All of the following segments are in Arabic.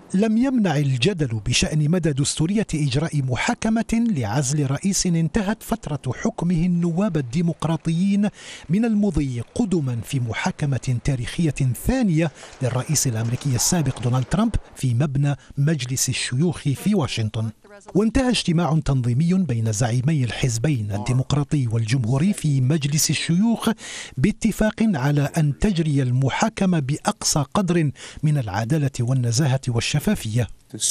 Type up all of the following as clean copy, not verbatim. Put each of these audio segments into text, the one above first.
لم يمنع الجدل بشأن مدى دستورية إجراء محاكمة لعزل رئيس انتهت فترة حكمه النواب الديمقراطيين من المضي قدما في محاكمة تاريخية ثانية للرئيس الأمريكي السابق دونالد ترامب في مبنى مجلس الشيوخ في واشنطن. وانتهى اجتماع تنظيمي بين زعيمي الحزبين الديمقراطي والجمهوري في مجلس الشيوخ باتفاق على أن تجري المحاكمة بأقصى قدر من العدالة والنزاهة والشفافية.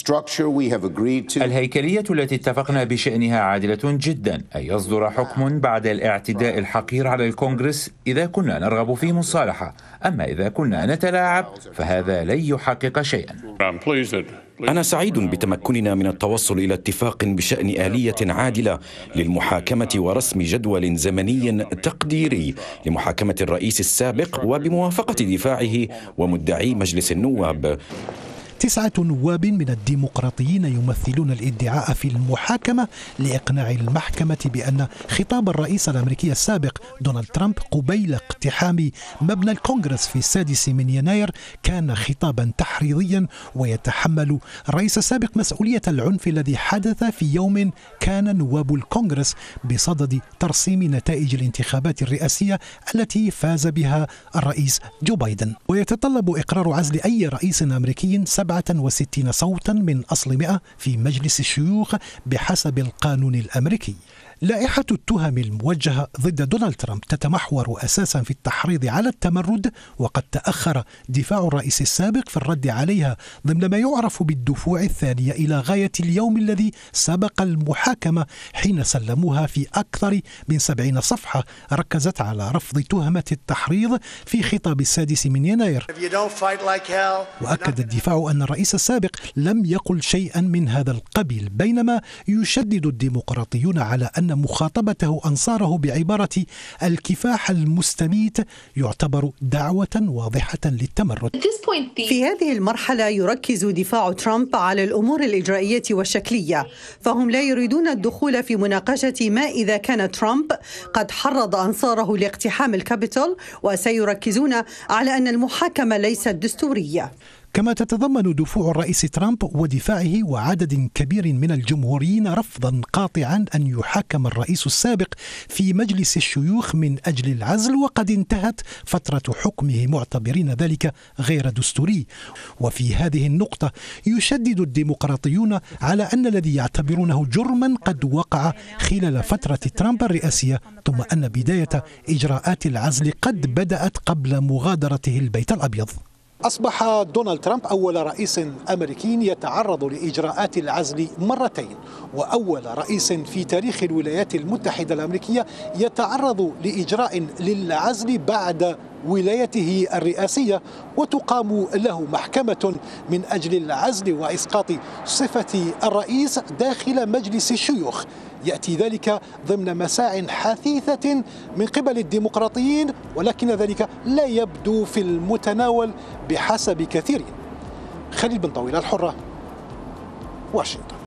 الهيكلية التي اتفقنا بشأنها عادلة جدا، أن يصدر حكم بعد الاعتداء الحقير على الكونغرس إذا كنا نرغب في مصالحة، أما إذا كنا نتلاعب فهذا لن يحقق شيئا. أنا سعيد بتمكننا من التوصل إلى اتفاق بشأن آلية عادلة للمحاكمة ورسم جدول زمني تقديري لمحاكمة الرئيس السابق وبموافقة دفاعه ومدعي مجلس النواب. 9 نواب من الديمقراطيين يمثلون الادعاء في المحاكمة لإقناع المحكمة بأن خطاب الرئيس الأمريكي السابق دونالد ترامب قبيل اقتحام مبنى الكونغرس في 6 يناير كان خطابا تحريضيا، ويتحمل الرئيس السابق مسؤولية العنف الذي حدث في يوم كان نواب الكونغرس بصدد ترسيم نتائج الانتخابات الرئاسية التي فاز بها الرئيس جو بايدن. ويتطلب إقرار عزل أي رئيس أمريكي 67 صوتا من أصل 100 في مجلس الشيوخ بحسب القانون الأمريكي. لائحة التهم الموجهة ضد دونالد ترامب تتمحور أساسا في التحريض على التمرد، وقد تأخر دفاع الرئيس السابق في الرد عليها ضمن ما يعرف بالدفوع الثانية إلى غاية اليوم الذي سبق المحاكمة، حين سلموها في أكثر من 70 صفحة ركزت على رفض تهمة التحريض في خطاب 6 يناير. وأكد الدفاع أن الرئيس السابق لم يقل شيئا من هذا القبيل، بينما يشدد الديمقراطيون على أن مخاطبته أنصاره بعبارة الكفاح المستميت يعتبر دعوة واضحة للتمرد. في هذه المرحلة يركز دفاع ترامب على الأمور الإجرائية والشكلية، فهم لا يريدون الدخول في مناقشة ما إذا كان ترامب قد حرض أنصاره لاقتحام الكابيتول، وسيركزون على أن المحاكمة ليست دستورية. كما تتضمن دفوع الرئيس ترامب ودفاعه وعدد كبير من الجمهوريين رفضا قاطعا أن يحاكم الرئيس السابق في مجلس الشيوخ من أجل العزل، وقد انتهت فترة حكمه معتبرين ذلك غير دستوري. وفي هذه النقطة يشدد الديمقراطيون على أن الذي يعتبرونه جرما قد وقع خلال فترة ترامب الرئاسية، ثم أن بداية إجراءات العزل قد بدأت قبل مغادرته البيت الأبيض. أصبح دونالد ترامب أول رئيس أمريكي يتعرض لإجراءات العزل مرتين، وأول رئيس في تاريخ الولايات المتحدة الأمريكية يتعرض لإجراء للعزل بعد ولايته الرئاسية، وتقام له محكمة من أجل العزل وإسقاط صفة الرئيس داخل مجلس الشيوخ. يأتي ذلك ضمن مساع حثيثة من قبل الديمقراطيين، ولكن ذلك لا يبدو في المتناول بحسب كثيرين. خليل بن طويل، الحرة، واشنطن.